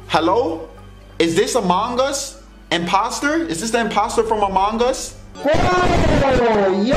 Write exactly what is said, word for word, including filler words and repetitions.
Hello? Is this Among Us? Imposter? Is this the imposter from Among Us? Oh,